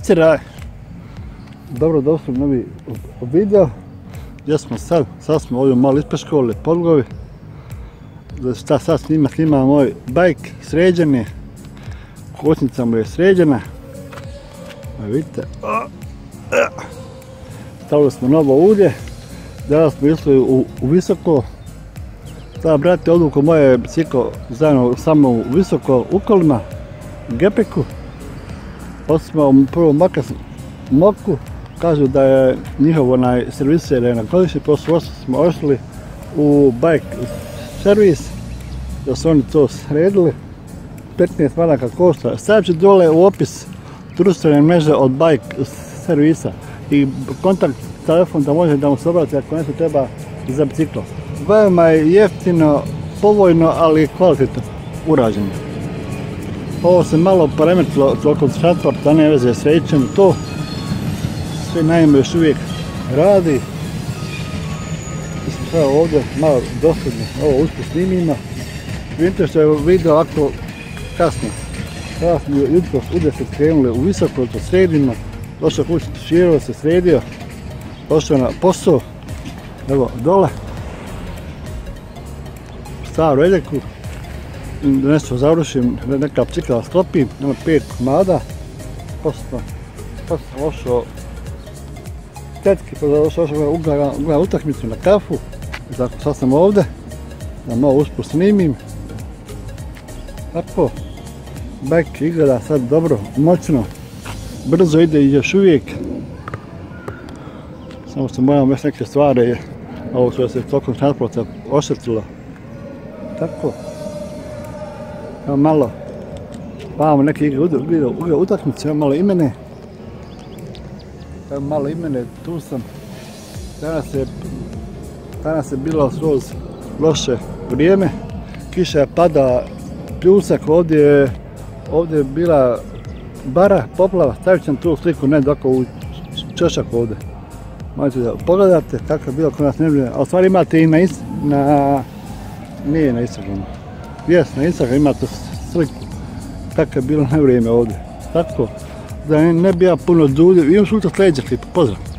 Sraj. Dobro došli u novi video. Gdje smo sad? Sad smo ovdje malo ispred škole Podgovi. Šta sad snima moj bajk sređen je. Kočnica mu je sređena. Vidite. Stavili smo novo ulje. Danas smo išli u Visoko. Sada brati odluku moje biciklo zajedno samo u Visoko u Kolima, Gepeku. Poslije smo prvo moku, kažu da je njihov serviser na godišnji, poslije smo ošli u bike servis, da su oni to sredili, 15 maraka košta. Stavit ću dole u opis društvene mreže od bike servisa i kontakt telefon da može da mu se obrati ako nešto treba za biciklo. Veoma je jeftino, povoljno, ali kvalitetno urađeno. Ovo se malo poremetilo tokom transporta, ne veze s rećem to. Sve naime još uvijek radi. Mislim sada ovdje malo dosadno ovo usput snimimo. Vidite što je video ovako kasno. Sada smo jutros u 10 krenuli u Visoko, to sredimo. Došao kući, širilo se sredio. Došao na posao. Evo dole. Staru Eljeku. Nešto završim, neka bicikla sklopim, ima 5 komada. Poslije sam ošao tetki, poslije ošao ugleda utakmicu na kafu. Zato sad sam ovdje, da malo usput snimim. Tako, bajk izgleda sad dobro, moćno, brzo ide i još uvijek. Samo se moram još neke stvari, ovo što se tokom transporta oštetilo. Tako. Evo malo, vamo neke igre utakmice, evo malo imene. Evo malo imene, tu sam. Danas je bilo skroz loše vrijeme. Kiša pada, pljusak, ovdje je bila bara, poplava. Stavit ću tu sliku ne dok u čošak ovdje. Možete da pogledate kako je bilo kod nas nevrijeme. A u stvari imate i nije na Instagramu. Jes, na Instagramu imate sliku kako je bilo nevrijeme ovdje. Tako da ne bi ja puno duljio. Imam sutra sljedeći klip. Pozdrav!